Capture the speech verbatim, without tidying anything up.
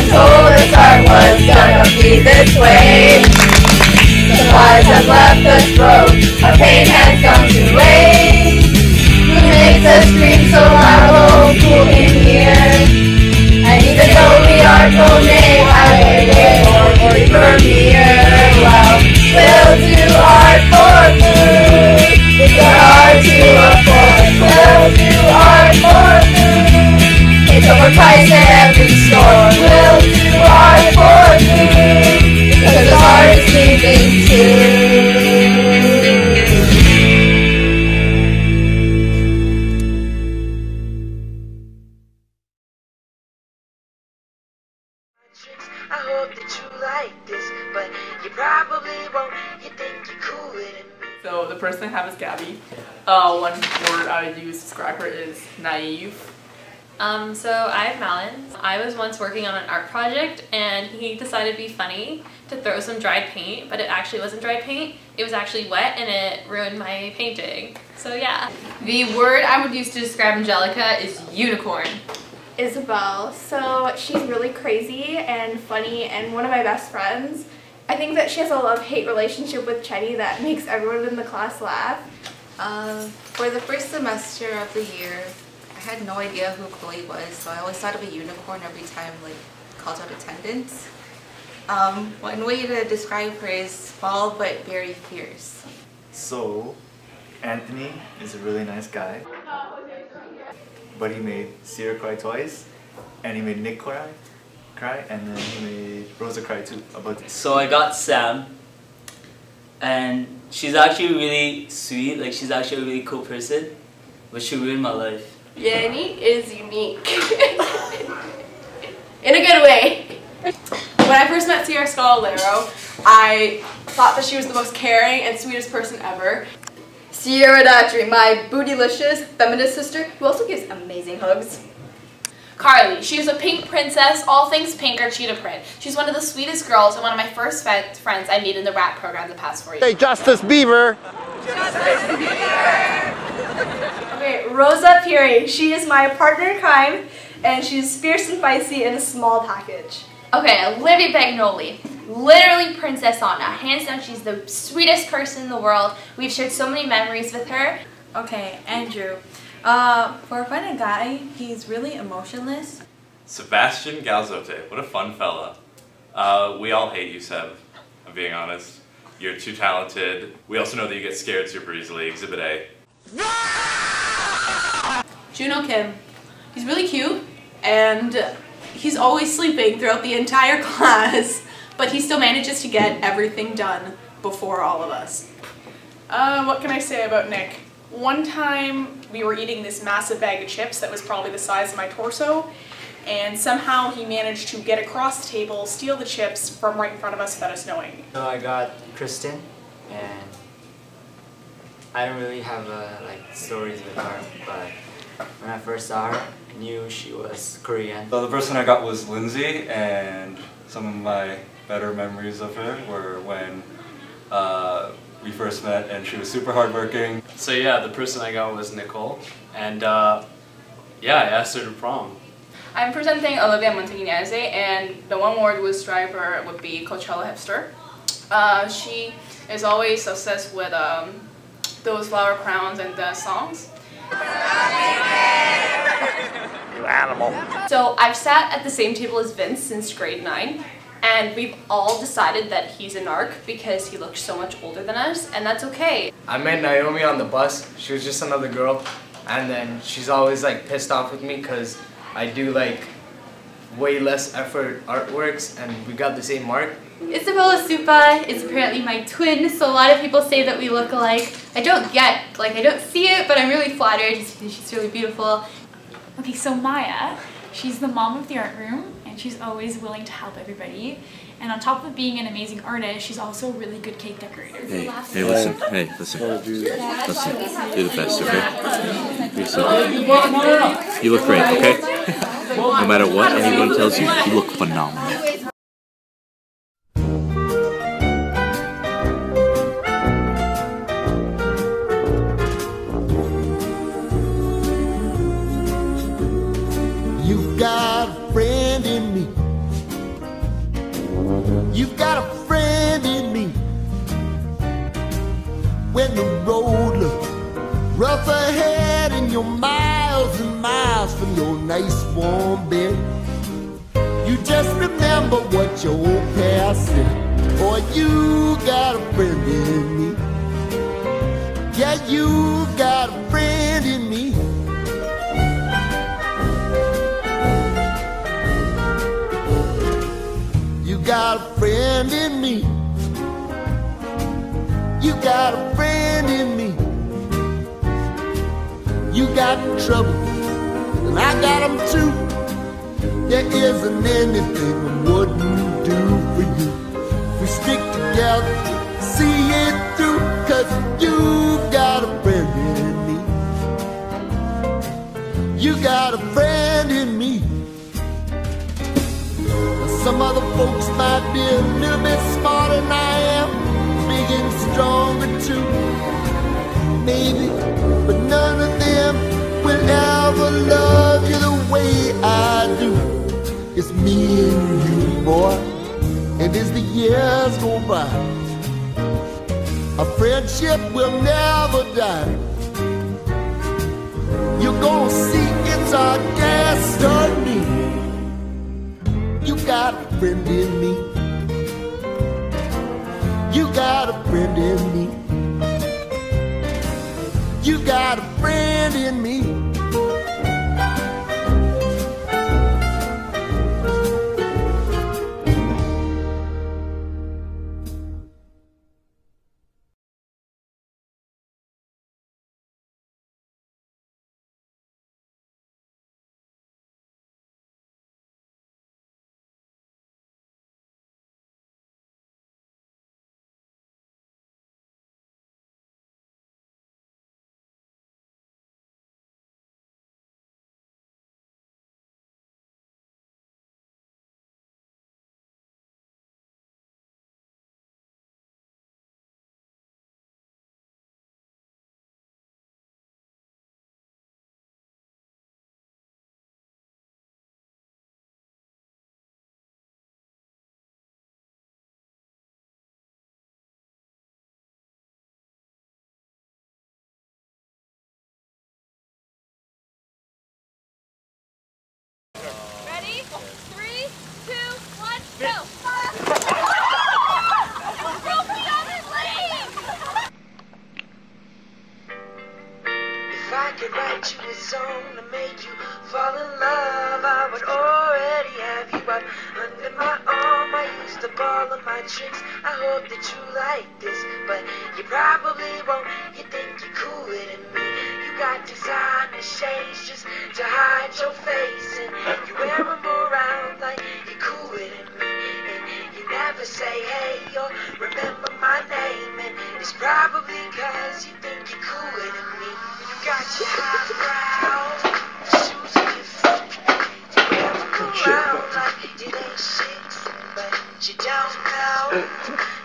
told us art was gonna be this way. Supplies have left us broke, our pain has gone to waste. Who makes us scream so loud, oh cool in here? And even though we are codename, highway or premier, well, we'll do art for food. It's hard to afford, we'll do art for food. It's overpriced at every store, we'll do art for food. Because art is sleeping too. I hope that you like this, but you probably won't. You think you're cooler than me. So the person I have is Gabby. Uh, one word I would use to describe her is naive. Um, so I have Malin. I was once working on an art project and he decided to be funny to throw some dried paint, but it actually wasn't dried paint. It was actually wet and it ruined my painting. So yeah. The word I would use to describe Angelica is unicorn. Isabel. So she's really crazy and funny and one of my best friends. I think that she has a love-hate relationship with Chetty that makes everyone in the class laugh. Uh, for the first semester of the year, I had no idea who Chloe was, so I always thought of a unicorn every time like called out attendance. Um, one way to describe her is small but very fierce. So, Anthony is a really nice guy, but he made Sierra cry twice, and he made Nick cry, cry, and then he made Rosa cry too. About this. So I got Sam, and she's actually really sweet. Like she's actually a really cool person, but she ruined my life. Yanni is unique. In a good way. When I first met Sierra Scalero, I thought that she was the most caring and sweetest person ever. Sierra Datry, my bootylicious feminist sister who also gives amazing hugs. Carly, she is a pink princess, all things pink are cheetah print. She's one of the sweetest girls and one of my first friends I made in the rap program the past four years. Hey, Justice Bieber! Justice Bieber! Okay, Rosa Puri. She is my partner in crime, and she's fierce and feisty in a small package. Okay, Olivia Bagnoli. Literally Princess Anna. Hands down, she's the sweetest person in the world. We've shared so many memories with her. Okay, Andrew. Uh, for a funny guy, he's really emotionless. Sebastian Galzote. What a fun fella. Uh, we all hate you, Seb. I'm being honest. You're too talented. We also know that you get scared super easily. Exhibit A. Juno Kim. He's really cute, and he's always sleeping throughout the entire class, but he still manages to get everything done before all of us. Uh, what can I say about Nick? One time we were eating this massive bag of chips that was probably the size of my torso, and somehow he managed to get across the table, steal the chips from right in front of us without us knowing. So I got Kristen, and I don't really have uh, like stories with her, but when I first saw her, I knew she was Korean. So the person I got was Lindsay, and some of my better memories of her were when uh, we first met and she was super hardworking. So yeah, the person I got was Nicole, and uh, yeah, I asked her to prom. I'm presenting Olivia Montagnese, and the one word would describe her would be Coachella hipster. Uh, she is always obsessed with um, those flower crowns and the songs. You animal. So I've sat at the same table as Vince since grade nine, and we've all decided that he's a narc because he looks so much older than us, and that's okay. I met Naomi on the bus. She was just another girl, and then she's always like pissed off with me because I do like way less effort artworks, and we got the same mark. Isabella Supa is apparently my twin, so a lot of people say that we look alike. I don't get, like I don't see it, but I'm really flattered just because she's really beautiful. Okay, so Maya, she's the mom of the art room, and she's always willing to help everybody. And on top of being an amazing artist, she's also a really good cake decorator. Hey, hey, listen, hey, listen, listen, do the best, okay? Do yourself. You look great, okay? No matter what anyone tells you, you look phenomenal. You've got a friend in me. the road looks rough ahead and you're miles and miles from your nice warm bed, you just remember what your old past said. Boy, you got a friend in me. Yeah, you got a friend in me. You got a friend in me. You got a friend in me. You got trouble, and I got them too. There isn't anything I wouldn't do for you. If we stick together, see it through, 'cause you got a friend in me. You got a friend in me. Now, some other folks might be a little bit smarter than I am, big and stronger too, maybe, but none of them will ever love you the way I do. It's me and you, boy, and as the years go by, our friendship will never die. You're gonna see it's our destiny. You got a friend in me. You got a friend in me. You got a friend in me. Ready? Three, two, one, go! If I could write you a song to make you fall in love, I would already have you up under my arm. I used up all of my tricks. I hope that you like this, but you probably won't. You think you're cooler than me. You got designer shades just to hide your face, and you wear them around like you're cooler than me. And you never say hey or remember my name, and it's probably 'cause you think you're cooler than me. You got your highbrow shoes on your feet. You wear them around like it ain't shit, but you don't know